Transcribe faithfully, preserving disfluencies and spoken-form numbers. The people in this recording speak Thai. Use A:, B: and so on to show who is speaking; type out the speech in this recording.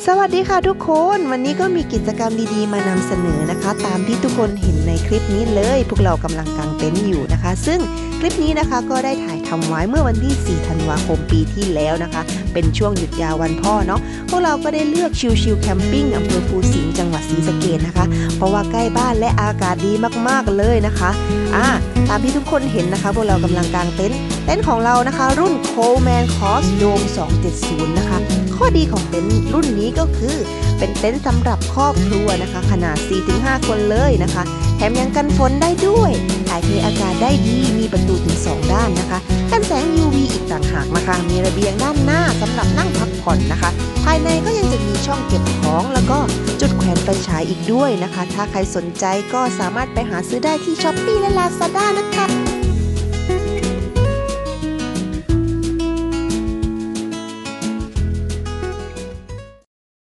A: สวัสดีค่ะทุกคนวันนี้ก็มีกิจกรรมดีๆมานำเสนอนะคะตามที่ทุกคนเห็นในคลิปนี้เลยพวกเรากำลังกางเต็นท์อยู่นะคะซึ่งคลิปนี้นะคะก็ได้ถ่ายทำไว้เมื่อวันที่สี่ธันวาคมปีที่แล้วนะคะเป็นช่วงหยุดยาววันพ่อเนาะพวกเราก็ได้เลือกชิลๆแคมปิ้งอำเภอภูสิงห์จังหวัดศรีสะเกษนะคะเพราะว่าใกล้บ้านและอากาศดีมากๆเลยนะคะอ่าตามที่ทุกคนเห็นนะคะพวกเรากำลังกางเต็นท์เต็นท์ของเรานะคะรุ่น Coleman Cross Dome สองเจ็ดศูนย์นะคะข้อดีของเต็นท์รุ่นนี้ก็คือเป็นเต็นท์สำหรับครอบครัวนะคะขนาด สี่ถึงห้า คนเลยนะคะแถมยังกันฝนได้ด้วยถ่ายเทอากาศได้ดีมีประตูถึงสองด้านนะคะกันแสง ยู วี อีกต่างหากนะคะมีระเบียงด้านหน้าสำหรับนั่งพักผ่อนนะคะภายในก็ยังจะมีช่องเก็บของแล้วก็จุดแขวนไฟฉายอีกด้วยนะคะถ้าใครสนใจก็สามารถไปหาซื้อได้ที่ ช้อปปี้ และ ลาซาด้า นะคะ